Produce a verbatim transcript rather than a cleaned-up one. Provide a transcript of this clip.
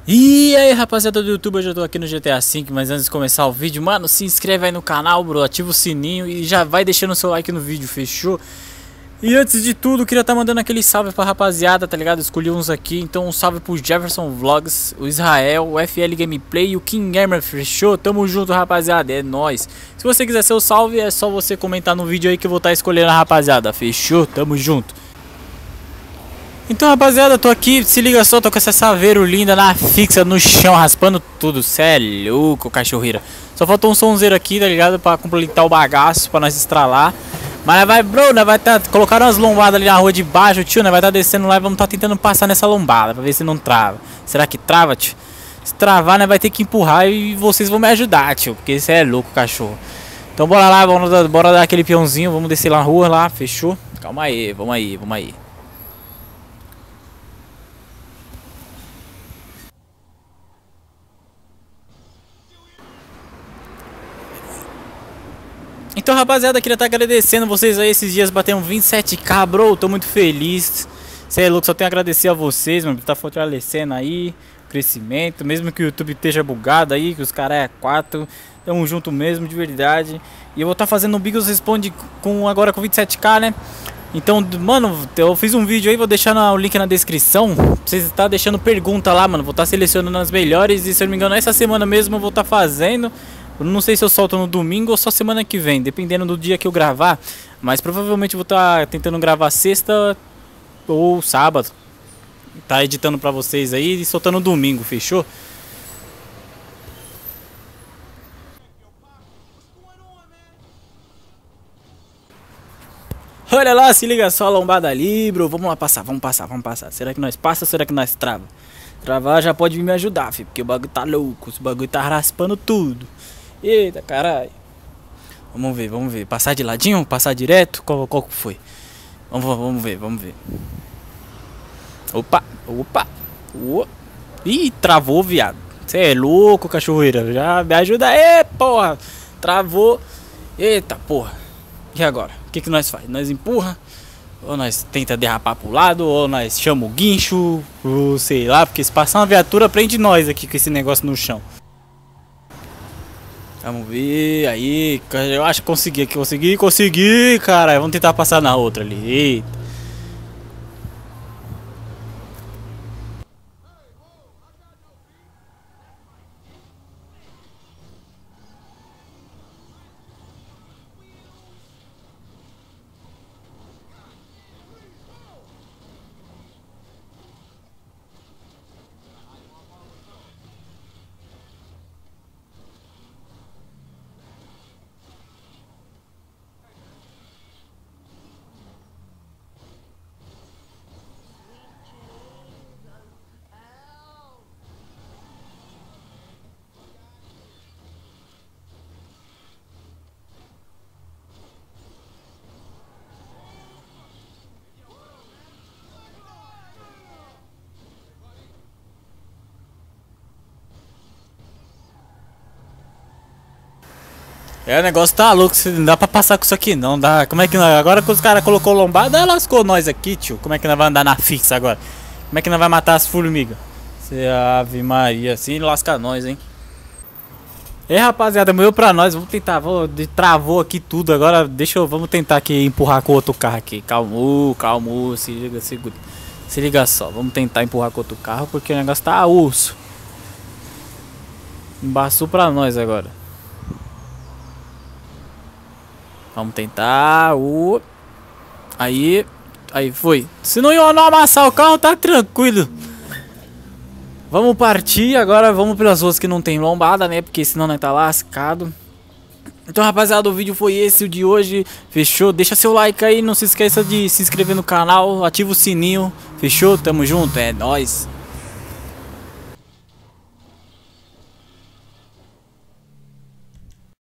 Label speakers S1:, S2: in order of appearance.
S1: E aí, rapaziada do YouTube, hoje eu tô aqui no G T A cinco, mas antes de começar o vídeo, mano, se inscreve aí no canal, bro, ativa o sininho e já vai deixando o seu like no vídeo, fechou? E antes de tudo, queria estar tá mandando aquele salve pra rapaziada, tá ligado? Escolhi uns aqui, então um salve pro Jefferson Vlogs, o Israel, o F L Gameplay e o King Gamer, fechou? Tamo junto, rapaziada, é nóis. Se você quiser seu salve, é só você comentar no vídeo aí que eu vou estar tá escolhendo a rapaziada, fechou? Tamo junto. Então, rapaziada, tô aqui, se liga só, tô com essa saveiro linda na fixa, no chão, raspando tudo. Cê é louco, cachorreira. Só faltou um sonzeiro aqui, tá ligado? Pra completar o bagaço, pra nós estralar. Mas vai, bro, nós vai tá... Colocaram umas lombadas ali na rua de baixo, tio, nós vai tá descendo lá e vamos tá tentando passar nessa lombada, pra ver se não trava. Será que trava, tio? Se travar, nós vai ter que empurrar e vocês vão me ajudar, tio, porque cê é louco, cachorro. Então bora lá, bora, bora dar aquele peãozinho, vamos descer lá na rua, lá, fechou? Calma aí, vamos aí, vamos aí. Então, rapaziada, queria estar agradecendo vocês aí esses dias, batendo vinte e sete k, bro, tô muito feliz. Cê é louco, só tenho a agradecer a vocês, mano, por tá fortalecendo aí o crescimento, mesmo que o YouTube esteja bugado aí, que os caras é quatro, tamo junto mesmo, de verdade. E eu vou estar tá fazendo o Bigos Responde com, agora com vinte e sete k, né? Então, mano, eu fiz um vídeo aí, vou deixar o link na descrição. Vocês estão tá deixando pergunta lá, mano, vou estar tá selecionando as melhores e, se eu não me engano, essa semana mesmo eu vou estar tá fazendo. Eu não sei se eu solto no domingo ou só semana que vem, dependendo do dia que eu gravar. Mas provavelmente eu vou estar tá tentando gravar sexta ou sábado. Tá editando pra vocês aí e soltando domingo, fechou? Olha lá, se liga só a lombada ali, bro. Vamos lá passar, vamos passar, vamos passar. Será que nós passa ou será que nós trava? Travar já pode vir me ajudar, filho, porque o bagulho tá louco, esse bagulho tá raspando tudo. Eita, caralho. Vamos ver, vamos ver. Passar de ladinho? Passar direto? Qual, qual que foi? Vamos, vamos ver, vamos ver. Opa, opa. Uou. Ih, travou, viado. Você é louco, cachorreira. Já me ajuda aí, porra. Travou. Eita, porra. E agora? O que que nós faz? Nós empurra? Ou nós tenta derrapar pro lado? Ou nós chama o guincho? Ou sei lá, porque se passar uma viatura prende nós aqui com esse negócio no chão. Vamos ver, aí, eu acho que consegui, consegui, consegui, cara. Vamos tentar passar na outra ali. Eita. É, o negócio tá louco, não dá pra passar com isso aqui não, dá. Como é que nós, agora que os caras colocou lombada, lascou nós aqui, tio. Como é que nós vamos andar na fixa agora? Como é que nós vamos matar as formigas? Cê, Ave Maria, assim lasca nós, hein. É, rapaziada, morreu pra nós, vamos tentar, vou, travou aqui tudo, agora deixa eu, vamos tentar aqui empurrar com outro carro aqui. Calma, calma, se liga, segura. Se liga só, vamos tentar empurrar com outro carro porque o negócio tá urso. Embaçou pra nós agora. Vamos tentar. Uh. Aí. Aí foi. Se não ia não amassar o carro, tá tranquilo. Vamos partir. Agora vamos pelas ruas que não tem lombada, né? Porque senão nós tá lascado. Então, rapaziada, o vídeo foi esse, o de hoje. Fechou? Deixa seu like aí. Não se esqueça de se inscrever no canal. Ativa o sininho. Fechou? Tamo junto. É nóis.